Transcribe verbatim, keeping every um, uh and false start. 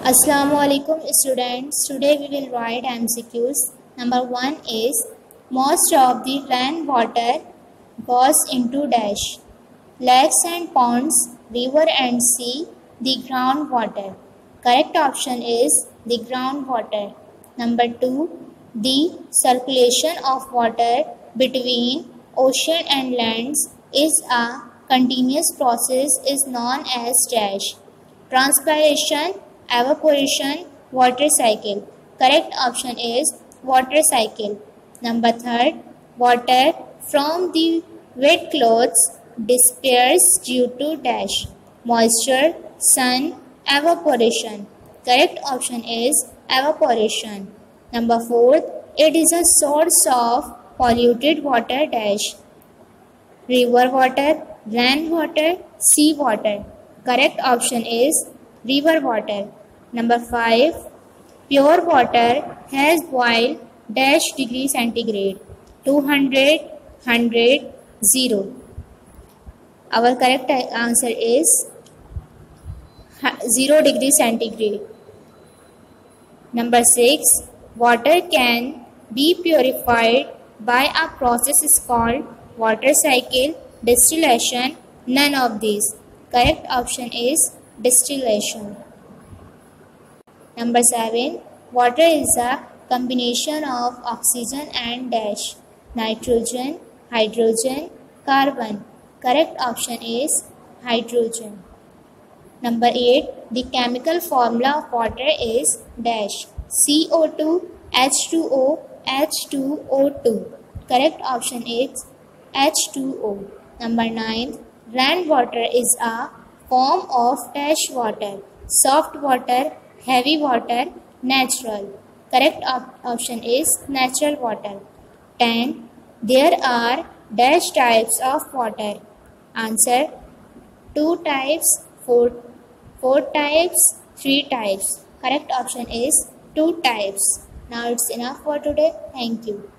Assalamualaikum students. Today we will write M C Qs. Number one is most of the rainwater goes into dash. Lakes and ponds, river and sea, the groundwater. Correct option is the groundwater. Number two, the circulation of water between ocean and lands is a continuous process is known as dash. Transpiration, evaporation, water cycle. Correct option is water cycle. Number third, water from the wet clothes disappears due to dash. Moisture, sun, evaporation. Correct option is evaporation. Number fourth, it is a source of polluted water dash. River water, rainwater, sea water. Correct option is river water. Number five, pure water has boiled dash degree centigrade. two hundred, one hundred, zero. Our correct answer is zero degree centigrade. Number six, water can be purified by a process is called water cycle, distillation, none of these. Correct option is distillation. Number seven, water is a combination of oxygen and dash, nitrogen, hydrogen, carbon. Correct option is hydrogen. Number eight, the chemical formula of water is dash, C O two, H two O, H two O two. Correct option is H two O. Number nine, rainwater is a form of dash water, soft water, heavy water, natural. Correct op option is natural water. ten. There are dash types of water. Answer, two types, four, four types, three types. Correct option is two types. Now it's enough for today. Thank you.